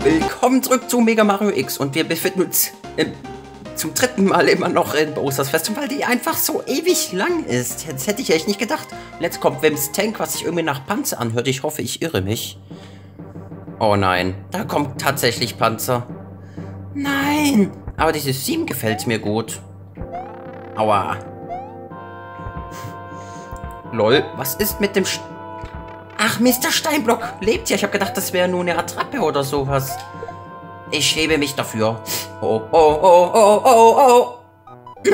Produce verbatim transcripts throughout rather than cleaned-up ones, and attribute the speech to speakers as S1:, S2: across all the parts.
S1: Willkommen zurück zu Mega Mario X und wir befinden uns im, zum dritten Mal immer noch in Bowser's Festung, weil die einfach so ewig lang ist. Das hätte ich echt nicht gedacht. Und jetzt kommt Wims Tank, was sich irgendwie nach Panzer anhört. Ich hoffe, ich irre mich. Oh nein, da kommt tatsächlich Panzer. Nein, aber dieses Theme gefällt mir gut. Aua. Lol, was ist mit dem... St Ach, Mister Steinblock lebt ja. Ich habe gedacht, das wäre nur eine Attrappe oder sowas. Ich schäme mich dafür. Oh, oh, oh, oh, oh, oh.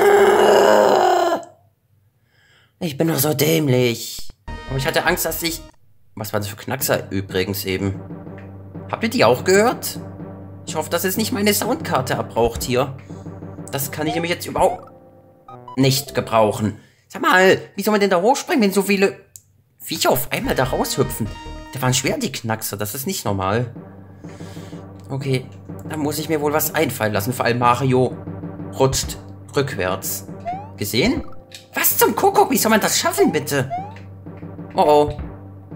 S1: Ich bin doch so dämlich. Aber ich hatte Angst, dass ich... Was war das für Knackser übrigens eben? Habt ihr die auch gehört? Ich hoffe, dass es nicht meine Soundkarte abbraucht hier. Das kann ich nämlich jetzt überhaupt nicht gebrauchen. Sag mal, wie soll man denn da hochspringen, wenn so viele Viecher auf einmal da raushüpfen? Da waren schwer die Knackser, das ist nicht normal. Okay, dann muss ich mir wohl was einfallen lassen. Vor allem Mario rutscht rückwärts. Gesehen? Was zum Kuckuck? Wie soll man das schaffen, bitte? Oh oh.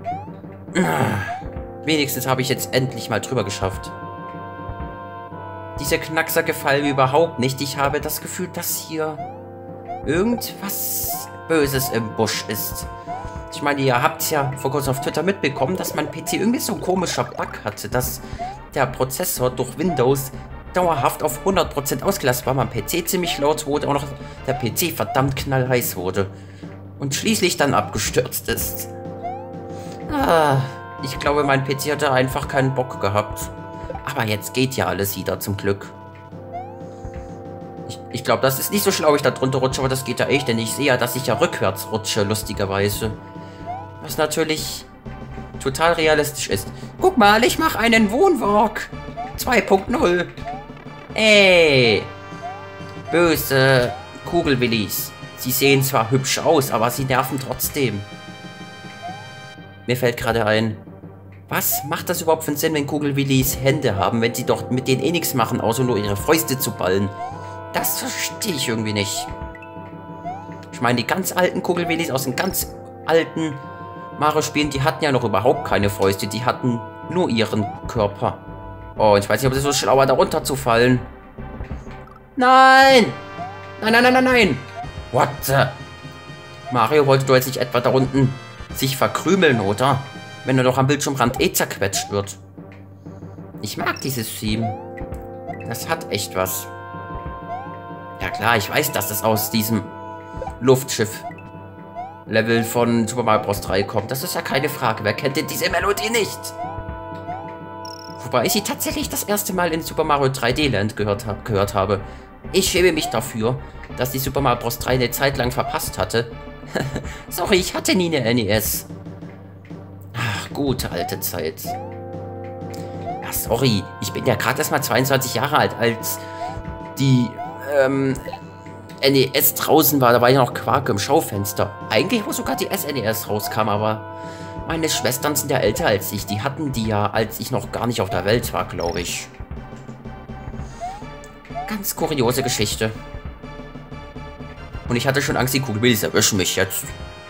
S1: Wenigstens habe ich jetzt endlich mal drüber geschafft. Diese Knackser gefallen mir überhaupt nicht. Ich habe das Gefühl, dass hier irgendwas Böses im Busch ist. Ich meine, ihr habt es ja vor kurzem auf Twitter mitbekommen, dass mein P C irgendwie so ein komischer Bug hatte, dass der Prozessor durch Windows dauerhaft auf hundert Prozent ausgelastet war, mein P C ziemlich laut wurde, auch noch der P C verdammt knallheiß wurde und schließlich dann abgestürzt ist. Ah, ich glaube, mein P C hatte einfach keinen Bock gehabt. Aber jetzt geht ja alles wieder, zum Glück. Ich, ich glaube, das ist nicht so schlau, ich da drunter rutsche, aber das geht ja echt, denn ich sehe ja, dass ich ja rückwärts rutsche, lustigerweise. Was natürlich total realistisch ist. Guck mal, ich mache einen Wohnwalk. zwei Punkt null. Ey. Böse Kugelwillis. Sie sehen zwar hübsch aus, aber sie nerven trotzdem. Mir fällt gerade ein, was macht das überhaupt für einen Sinn, wenn Kugelwillis Hände haben, wenn sie doch mit denen eh nichts machen, außer nur ihre Fäuste zu ballen? Das verstehe ich irgendwie nicht. Ich meine, die ganz alten Kugelwillis aus den ganz alten Mario-Spielen, die hatten ja noch überhaupt keine Fäuste, die hatten nur ihren Körper. Oh, ich weiß nicht, ob es so schlau war, da runterzufallen. Nein! Nein, nein, nein, nein, nein! What the? Mario, wolltest du jetzt nicht etwa da unten sich verkrümeln, oder? Wenn er doch am Bildschirmrand eh zerquetscht wird. Ich mag dieses Theme. Das hat echt was. Ja klar, ich weiß, dass das aus diesem Luftschiff-Level von Super Mario Bros. drei kommt. Das ist ja keine Frage. Wer kennt denn diese Melodie nicht? Wobei ich sie tatsächlich das erste Mal in Super Mario drei D Land gehört, hab, gehört habe. Ich schäme mich dafür, dass die Super Mario Bros. drei eine Zeit lang verpasst hatte. Sorry, ich hatte nie eine N E S. Ach, gute alte Zeit. Ja, sorry. Ich bin ja gerade erst mal zweiundzwanzig Jahre alt, als die ähm, N E S draußen war. Da war ja noch Quark im Schaufenster. Eigentlich, wo sogar die S N E S rauskam, aber meine Schwestern sind ja älter als ich. Die hatten die ja, als ich noch gar nicht auf der Welt war, glaube ich. Ganz kuriose Geschichte. Und ich hatte schon Angst, die Kugelwillis erwischen mich jetzt.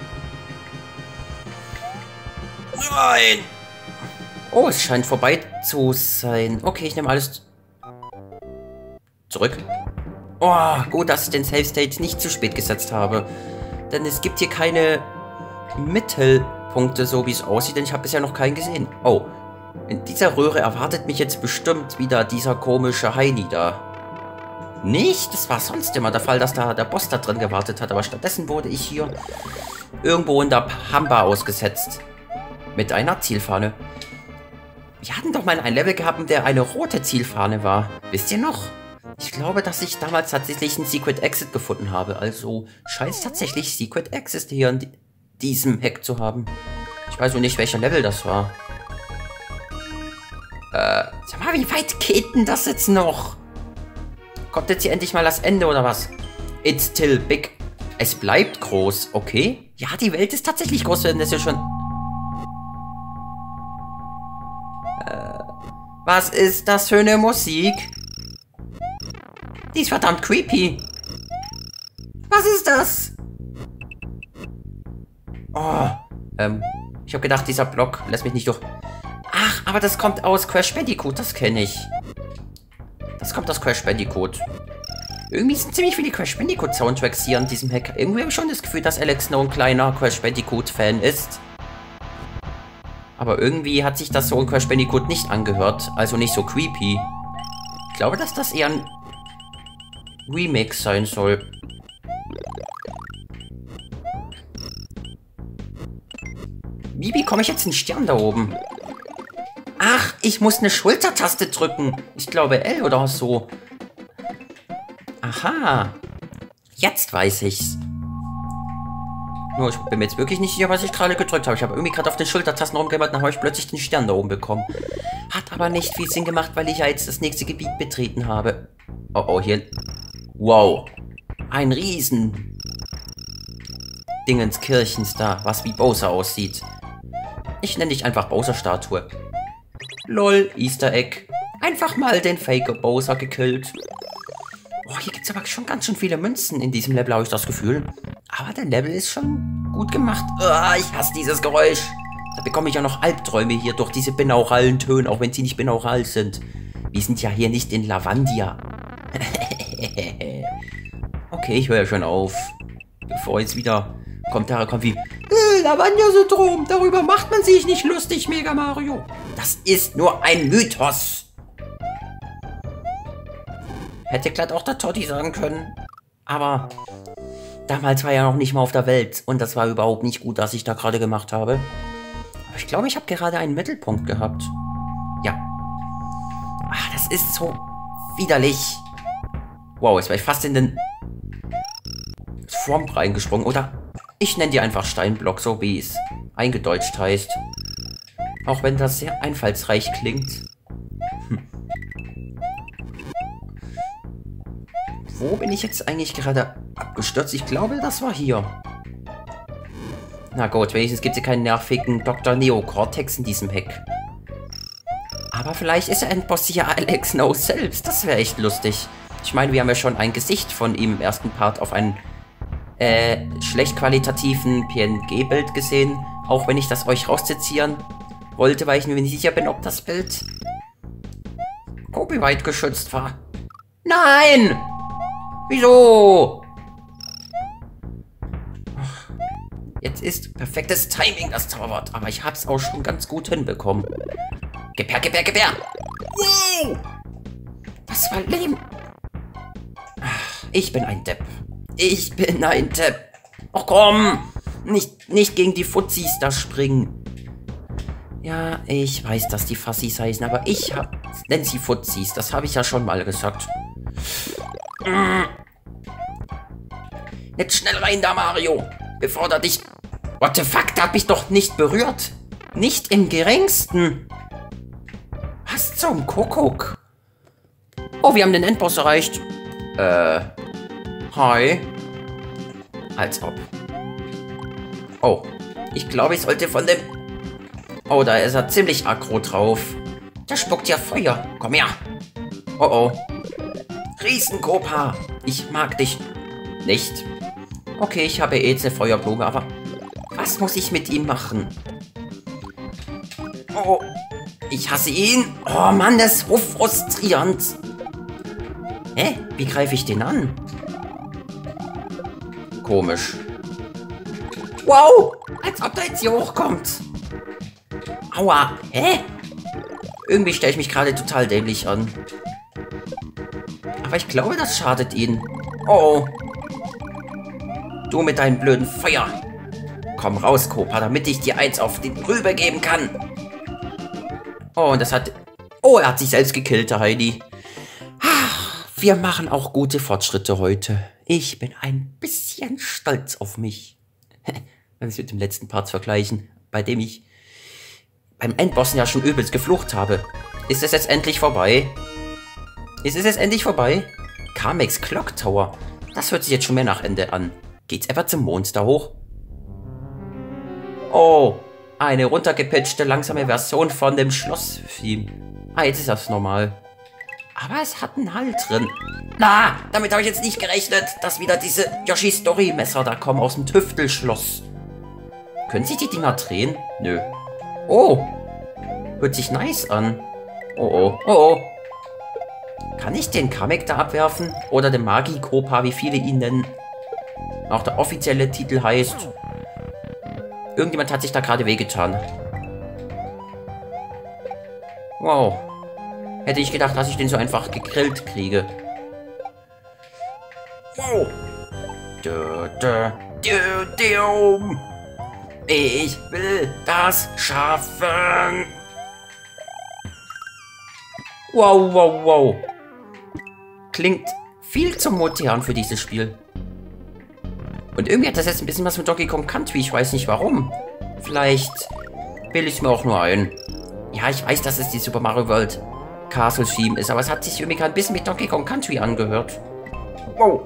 S1: Nein! Oh, es scheint vorbei zu sein. Okay, ich nehme alles zurück. Oh, gut, dass ich den Save State nicht zu spät gesetzt habe. Denn es gibt hier keine Mittelpunkte, so wie es aussieht, denn ich habe bisher noch keinen gesehen. Oh, in dieser Röhre erwartet mich jetzt bestimmt wieder dieser komische Heini da. Nicht? Das war sonst immer der Fall, dass da der Boss da drin gewartet hat, aber stattdessen wurde ich hier irgendwo in der Pampa ausgesetzt. Mit einer Zielfahne. Wir hatten doch mal ein Level gehabt, in der eine rote Zielfahne war. Wisst ihr noch? Ich glaube, dass ich damals tatsächlich einen Secret Exit gefunden habe. Also scheint es tatsächlich Secret Exit hier in diesem Hack zu haben. Ich weiß nur nicht, welcher Level das war. Äh, sag mal, wie weit geht denn das jetzt noch? Kommt jetzt hier endlich mal das Ende, oder was? It's still big. Es bleibt groß, okay? Ja, die Welt ist tatsächlich groß, denn das ist ja schon... Äh, was ist das für eine Musik? Die ist verdammt creepy. Was ist das? Oh, ähm, ich habe gedacht, dieser Block lässt mich nicht durch... Ach, aber das kommt aus Crash Bandicoot, das kenne ich. Das kommt aus Crash Bandicoot. Irgendwie sind ziemlich viele Crash Bandicoot Soundtracks hier in diesem Hack. Irgendwie habe ich schon das Gefühl, dass Alex Snow ein kleiner Crash Bandicoot Fan ist. Aber irgendwie hat sich das so in Crash Bandicoot nicht angehört. Also nicht so creepy. Ich glaube, dass das eher ein Remix sein soll. Wie bekomme ich jetzt einen Stern da oben? Ach, ich muss eine Schultertaste drücken. Ich glaube L oder so. Aha. Jetzt weiß ich's. Nur, ich bin mir jetzt wirklich nicht sicher, was ich gerade gedrückt habe. Ich habe irgendwie gerade auf den Schultertasten rumgemacht, dann habe ich plötzlich den Stern da oben bekommen. Hat aber nicht viel Sinn gemacht, weil ich ja jetzt das nächste Gebiet betreten habe. Oh, oh, hier. Wow. Ein Riesen Dingenskirchens da, was wie Bowser aussieht. Ich nenne dich einfach Bowser-Statue. Lol, Easter Egg. Einfach mal den Fake Bowser gekillt. Oh, hier gibt es aber schon ganz schön viele Münzen in diesem Level, habe ich das Gefühl. Aber der Level ist schon gut gemacht. Oh, ich hasse dieses Geräusch. Da bekomme ich ja noch Albträume hier durch diese binauralen Töne, auch wenn sie nicht binaural sind. Wir sind ja hier nicht in Lavandia. Okay, ich höre schon auf. Bevor jetzt wieder Kommentare kommen wie äh, Lavandia-Syndrom, darüber macht man sich nicht lustig, Mega Mario. Das ist nur ein Mythos. Hätte glatt auch der Totti sagen können. Aber damals war er noch nicht mal auf der Welt. Und das war überhaupt nicht gut, was ich da gerade gemacht habe. Aber ich glaube, ich habe gerade einen Mittelpunkt gehabt. Ja. Ach, das ist so widerlich. Wow, jetzt war ich fast in den Swamp reingesprungen. Oder ich nenne die einfach Steinblock, so wie es eingedeutscht heißt. Auch wenn das sehr einfallsreich klingt. Hm. Wo bin ich jetzt eigentlich gerade abgestürzt? Ich glaube, das war hier. Na gut, wenigstens gibt es hier keinen nervigen Doktor Neocortex in diesem Heck. Aber vielleicht ist der Endboss hier Alex Snow selbst. Das wäre echt lustig. Ich meine, wir haben ja schon ein Gesicht von ihm im ersten Part auf einen äh, schlecht qualitativen P N G-Bild gesehen. Auch wenn ich das euch rauszizieren wollte, weil ich mir nicht sicher bin, ob das Bild Copyright geschützt war. Nein! Wieso? Jetzt ist perfektes Timing das Zauberwort, aber ich hab's auch schon ganz gut hinbekommen. Gib her, gib her, gib her! Wow! Das war Leben. Ich bin ein Depp. Ich bin ein Depp. Oh komm! Nicht, nicht gegen die Fuzzis da springen. Ja, ich weiß, dass die Fassis heißen, aber ich hab... Nenn sie Fuzzis, das habe ich ja schon mal gesagt. Jetzt schnell rein da, Mario. Bevor er dich... What the fuck, der hat mich doch nicht berührt. Nicht im geringsten. Was zum Kuckuck? Oh, wir haben den Endboss erreicht. Äh... Hi. Als ob. Oh. Ich glaube, ich sollte von dem... Oh, da ist er ziemlich aggro drauf. Der spuckt ja Feuer. Komm her. Oh, oh. Riesenkopa. Ich mag dich nicht. Okay, ich habe jetzt eine Feuerblume, aber... Was muss ich mit ihm machen? Oh. Ich hasse ihn. Oh Mann, das ist so frustrierend. Hä? Wie greife ich den an? Komisch. Wow! Als ob der jetzt hier hochkommt. Aua. Hä? Irgendwie stelle ich mich gerade total dämlich an. Aber ich glaube, das schadet ihnen. Oh. Du mit deinem blöden Feuer. Komm raus, Kopa, damit ich dir eins auf die Rübe geben kann. Oh, und das hat... Oh, er hat sich selbst gekillt, der Heidi. Wir machen auch gute Fortschritte heute. Ich bin ein bisschen stolz auf mich. Wenn wir es mit dem letzten Part vergleichen, bei dem ich beim Endbossen ja schon übelst geflucht habe. Ist es jetzt endlich vorbei? Ist es jetzt endlich vorbei? Kamex Clock Tower. Das hört sich jetzt schon mehr nach Ende an. Geht's etwa zum Monster hoch? Oh, eine runtergepitchte, langsame Version von dem Schloss-Theme. Ah, jetzt ist das normal. Aber es hat einen Halt drin. Na, damit habe ich jetzt nicht gerechnet, dass wieder diese Yoshi-Story-Messer da kommen aus dem Tüftelschloss. Können sich die Dinger drehen? Nö. Oh. Hört sich nice an. Oh oh. Oh oh. Kann ich den Kamek da abwerfen? Oder den Magikopa, wie viele ihn nennen? Auch der offizielle Titel heißt... Irgendjemand hat sich da gerade wehgetan. Wow. Hätte ich gedacht, dass ich den so einfach gegrillt kriege. Wow. Du, du, du, du. Ich will das schaffen. Wow, wow, wow. Klingt viel zu modern für dieses Spiel. Und irgendwie hat das jetzt ein bisschen was mit Donkey Kong Country. Ich weiß nicht warum. Vielleicht bilde ich es mir auch nur ein. Ja, ich weiß, dass es die Super Mario World Castle Theme ist, aber es hat sich irgendwie gerade ein bisschen mit Donkey Kong Country angehört. Wow.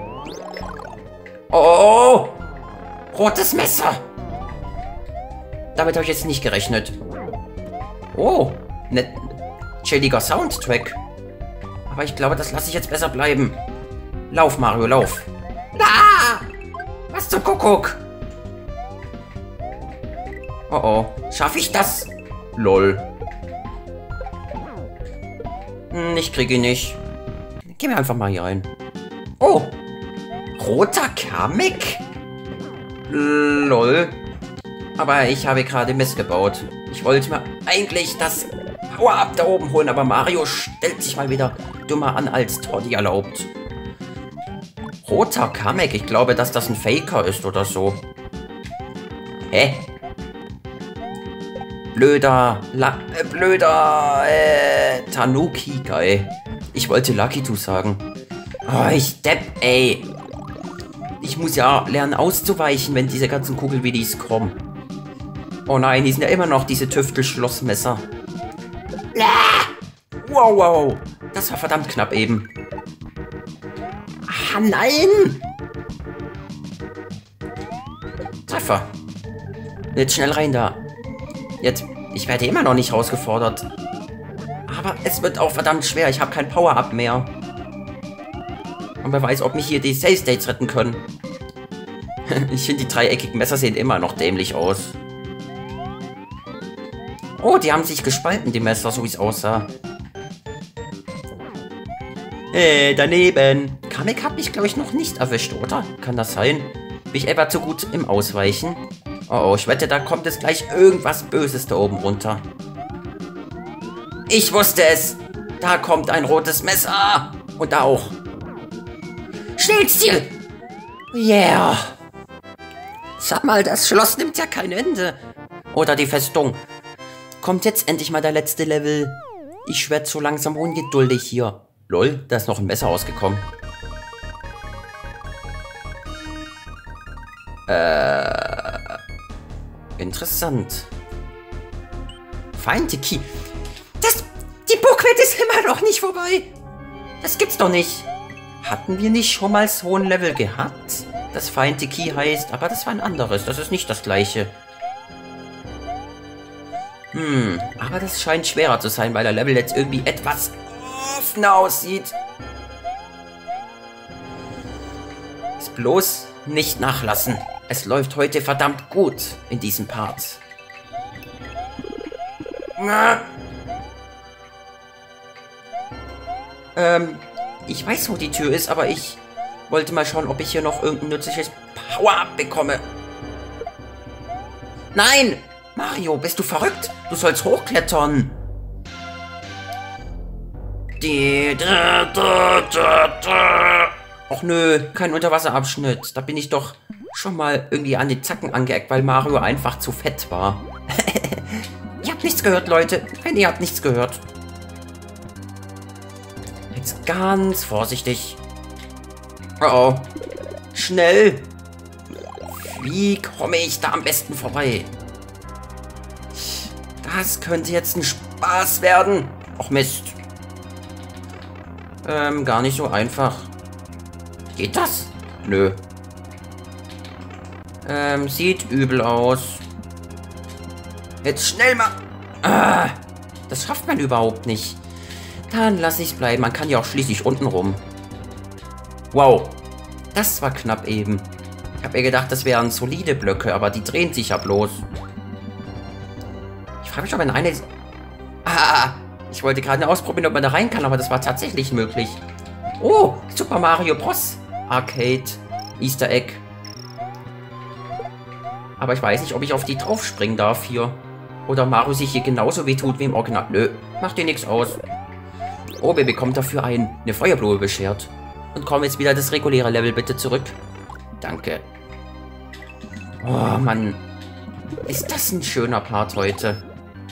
S1: Oh! Rotes Messer! Damit habe ich jetzt nicht gerechnet. Oh, ne, chilliger Soundtrack. Aber ich glaube, das lasse ich jetzt besser bleiben. Lauf, Mario, lauf. Ah! Was zum Kuckuck? Oh oh, schaffe ich das? Lol. Hm, ich kriege ihn nicht. Gehen wir einfach mal hier rein. Oh! Roter Kamek? Lol. Aber ich habe gerade Mist gebaut. Ich wollte mir eigentlich das Power-Up da oben holen, aber Mario stellt sich mal wieder dümmer an, als Toddy erlaubt. Roter Kamek, ich glaube, dass das ein Faker ist oder so. Hä? Blöder, La äh, blöder, äh, Tanuki, geil. Ich wollte Lucky Two sagen. Oh, ich depp, ey. Ich muss ja lernen auszuweichen, wenn diese ganzen Kugelwidis kommen. Oh nein, die sind ja immer noch diese Tüftelschlossmesser. Wow, wow. Das war verdammt knapp eben. Ah, nein! Treffer. Jetzt schnell rein da. Jetzt, ich werde immer noch nicht herausgefordert. Aber es wird auch verdammt schwer. Ich habe kein Power-Up mehr. Und wer weiß, ob mich hier die Save-States retten können. Ich finde, die dreieckigen Messer sehen immer noch dämlich aus. Oh, die haben sich gespalten, die Messer, so wie es aussah. Hey, daneben. Kamek hat mich, glaube ich, noch nicht erwischt, oder? Kann das sein? Bin ich etwa zu gut im Ausweichen? Oh, oh, ich wette, da kommt jetzt gleich irgendwas Böses da oben runter. Ich wusste es. Da kommt ein rotes Messer. Und da auch. Schnellstil. Yeah. Sag mal, das Schloss nimmt ja kein Ende. Oder die Festung. Kommt jetzt endlich mal der letzte Level. Ich werde so langsam ungeduldig hier. Lol, da ist noch ein Messer rausgekommen. Äh... Interessant. Find the Key. Das... Die Bookwelt ist immer noch nicht vorbei. Das gibt's doch nicht. Hatten wir nicht schon mal so ein Level gehabt? Das Find the Key heißt, aber das war ein anderes. Das ist nicht das gleiche. Hm, aber das scheint schwerer zu sein, weil der Level jetzt irgendwie etwas offener aussieht. Ist bloß nicht nachlassen. Es läuft heute verdammt gut in diesem Part. Na. Ähm, ich weiß, wo die Tür ist, aber ich wollte mal schauen, ob ich hier noch irgendein nützliches Power-Up bekomme. Nein! Mario, bist du verrückt? Du sollst hochklettern. Och nö, kein Unterwasserabschnitt. Da bin ich doch schon mal irgendwie an die Zacken angeeckt, weil Mario einfach zu fett war. Ihr habt nichts gehört, Leute. Nein, ihr habt nichts gehört. Jetzt ganz vorsichtig. Oh oh. Schnell. Wie komme ich da am besten vorbei? Das könnte jetzt ein Spaß werden. Och Mist. Ähm, gar nicht so einfach. Geht das? Nö. Ähm, sieht übel aus. Jetzt schnell mal. Ah, das schafft man überhaupt nicht. Dann lasse ich es bleiben. Man kann ja auch schließlich unten rum. Wow. Das war knapp eben. Ich habe mir gedacht, das wären solide Blöcke, aber die drehen sich ja bloß. Ich frage mich, ob in eine Ich wollte gerade ausprobieren, ob man da rein kann, aber das war tatsächlich möglich. Oh, Super Mario Bros. Arcade. Easter Egg. Aber ich weiß nicht, ob ich auf die draufspringen darf hier. Oder Mario sich hier genauso wehtut wie im Original. Nö, macht dir nichts aus. Oh, wir bekommen dafür ein, eine Feuerblume beschert. Und kommen jetzt wieder das reguläre Level bitte zurück. Danke. Oh, Mann. Ist das ein schöner Part heute.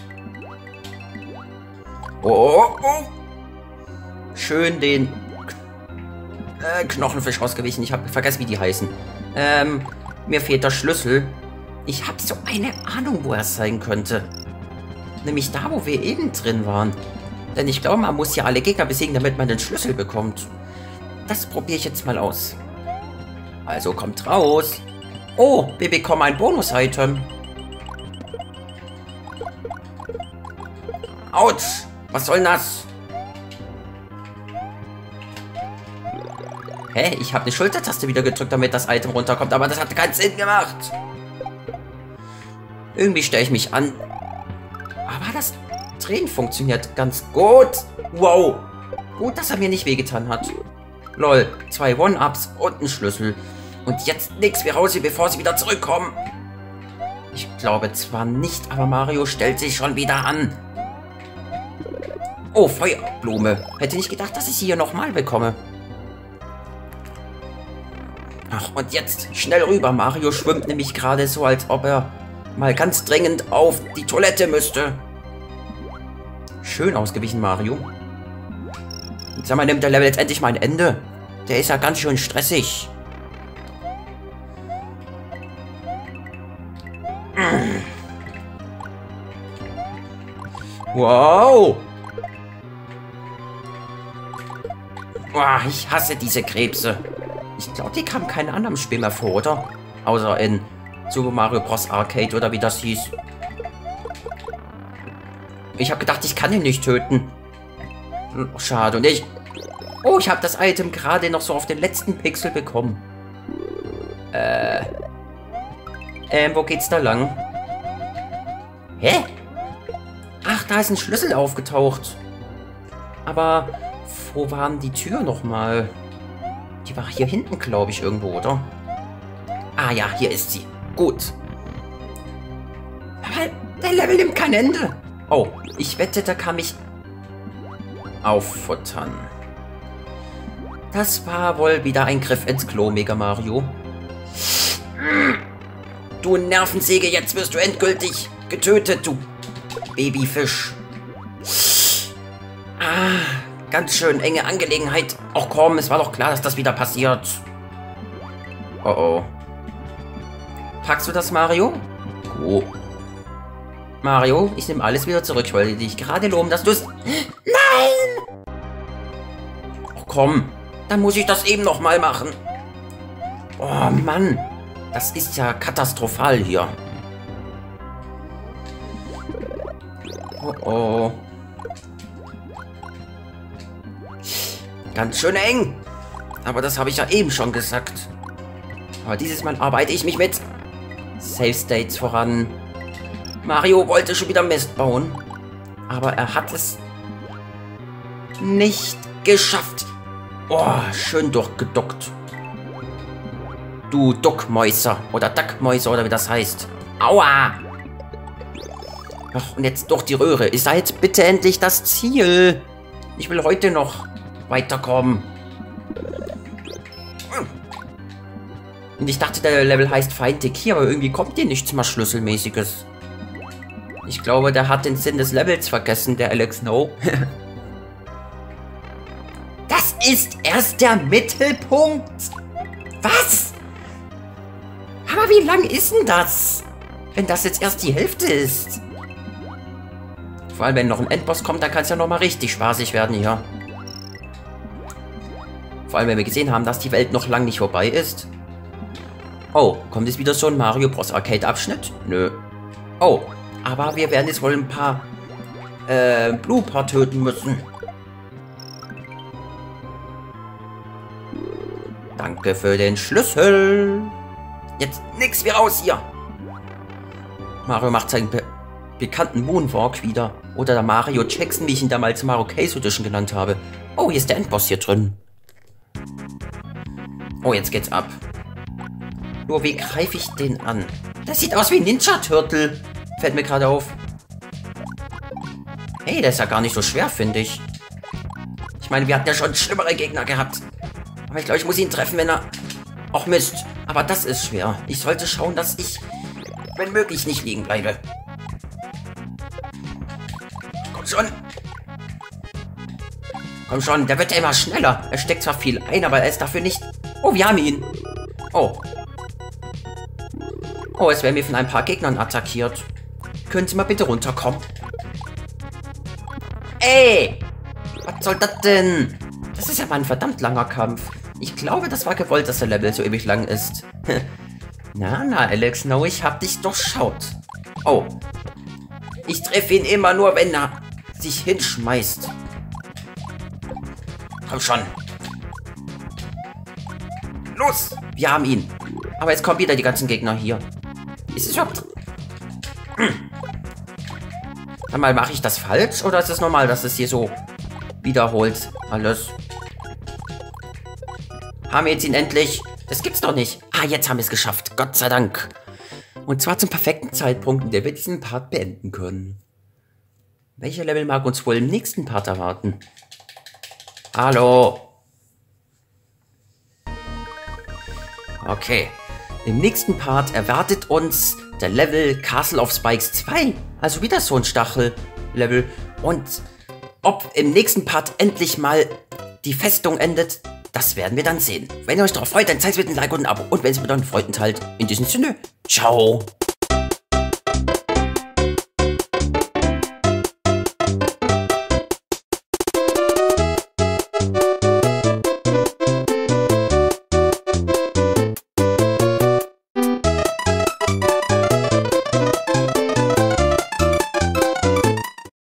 S1: Oh, oh. Schön den äh, Knochenfisch ausgewichen. Ich habe vergessen, wie die heißen. Ähm, mir fehlt der Schlüssel. Ich habe so eine Ahnung, wo er sein könnte. Nämlich da, wo wir eben drin waren. Denn ich glaube, man muss ja alle Gegner besiegen, damit man den Schlüssel bekommt. Das probiere ich jetzt mal aus. Also kommt raus. Oh, wir bekommen ein Bonus-Item. Autsch! Was soll denn das? Hä? Ich habe eine Schultertaste wieder gedrückt, damit das Item runterkommt, aber das hat keinen Sinn gemacht. Irgendwie stelle ich mich an. Aber das Drehen funktioniert ganz gut. Wow. Gut, dass er mir nicht wehgetan hat. Lol. Zwei One-Ups und ein Schlüssel. Und jetzt nichts wie raus, bevor sie wieder zurückkommen. Ich glaube zwar nicht, aber Mario stellt sich schon wieder an. Oh, Feuerblume. Hätte nicht gedacht, dass ich sie hier nochmal bekomme. Ach, und jetzt schnell rüber. Mario schwimmt nämlich gerade so, als ob er mal ganz dringend auf die Toilette müsste. Schön ausgewichen, Mario. Und sag mal, nimmt der Level jetzt endlich mal ein Ende? Der ist ja ganz schön stressig. Wow. Boah, ich hasse diese Krebse. Ich glaube, die kamen keinen anderen Spiel mehr vor, oder? Außer in Super Mario Bros. Arcade oder wie das hieß. Ich habe gedacht, ich kann ihn nicht töten. Schade. Und ich... Oh, ich habe das Item gerade noch so auf den letzten Pixel bekommen. Äh... Ähm, wo geht's da lang? Hä? Ach, da ist ein Schlüssel aufgetaucht. Aber wo waren die Tür nochmal? Die war hier hinten, glaube ich, irgendwo, oder? Ah ja, hier ist sie. Gut. Aber der Level nimmt kein Ende. Oh, ich wette, da kann mich auffuttern. Das war wohl wieder ein Griff ins Klo, Mega Mario. Du Nervensäge, jetzt wirst du endgültig getötet, du Babyfisch. Ah, ganz schön enge Angelegenheit. Ach komm, es war doch klar, dass das wieder passiert. Oh oh. Packst du das, Mario? Oh. Mario, ich nehme alles wieder zurück. Ich wollte dich gerade loben, dass du es... Nein! Oh komm, dann muss ich das eben noch mal machen. Oh Mann, das ist ja katastrophal hier. Oh oh. Ganz schön eng. Aber das habe ich ja eben schon gesagt. Aber dieses Mal arbeite ich mich mit Save States voran. Mario wollte schon wieder Mist bauen. Aber er hat es nicht geschafft. Oh, schön durchgeduckt. Du Duckmäuser. Oder Duckmäuser oder wie das heißt. Aua! Ach, und jetzt durch die Röhre. Ist da jetzt bitte endlich das Ziel? Ich will heute noch weiterkommen. Und ich dachte, der Level heißt Feindtick hier, aber irgendwie kommt hier nichts mehr Schlüsselmäßiges. Ich glaube, der hat den Sinn des Levels vergessen, der Alex No. Das ist erst der Mittelpunkt. Was? Aber wie lang ist denn das? Wenn das jetzt erst die Hälfte ist. Vor allem, wenn noch ein Endboss kommt, dann kann es ja nochmal richtig spaßig werden hier. Vor allem, wenn wir gesehen haben, dass die Welt noch lang nicht vorbei ist. Oh, kommt jetzt wieder so ein Mario Bros. Arcade Abschnitt? Nö. Oh, aber wir werden jetzt wohl ein paar äh, Blooper töten müssen. Danke für den Schlüssel. Jetzt nix wie raus hier. Mario macht sein Be bekannten Moonwalk wieder. Oder der Mario Jackson, wie ich ihn damals Mario Case Edition genannt habe. Oh, hier ist der Endboss hier drin. Oh, jetzt geht's ab. Nur wie greife ich den an? Das sieht aus wie ein Ninja Turtle. Fällt mir gerade auf. Hey, der ist ja gar nicht so schwer, finde ich. Ich meine, wir hatten ja schon schlimmere Gegner gehabt. Aber ich glaube, ich muss ihn treffen, wenn er... Ach Mist, aber das ist schwer. Ich sollte schauen, dass ich, wenn möglich, nicht liegen bleibe. Komm schon. Komm schon, der wird ja immer schneller. Er steckt zwar viel ein, aber er ist dafür nicht... Oh, wir haben ihn. Oh. Oh, jetzt werden wir von ein paar Gegnern attackiert. Können Sie mal bitte runterkommen? Ey! Was soll das denn? Das ist ja mal ein verdammt langer Kampf. Ich glaube, das war gewollt, dass der Level so ewig lang ist. Na, na, Alex, no, ich hab dich durchschaut. Oh. Ich treffe ihn immer nur, wenn er sich hinschmeißt. Komm schon. Los! Wir haben ihn. Aber jetzt kommen wieder die ganzen Gegner hier. Ist es überhaupt... Hm. Einmal, mache ich das falsch? Oder ist es normal, dass es hier so wiederholt alles? Haben wir jetzt ihn endlich? Das gibt's doch nicht. Ah, jetzt haben wir es geschafft. Gott sei Dank. Und zwar zum perfekten Zeitpunkt, in der wir diesen Part beenden können. Welcher Level mag uns wohl im nächsten Part erwarten? Hallo. Okay. Im nächsten Part erwartet uns der Level Castle of Spikes zwei. Also wieder so ein Stachel-Level. Und ob im nächsten Part endlich mal die Festung endet, das werden wir dann sehen. Wenn ihr euch darauf freut, dann zeigt es mit einem Like und ein Abo. Und wenn es mit euren Freunden teilt, in diesem Sinne, ciao.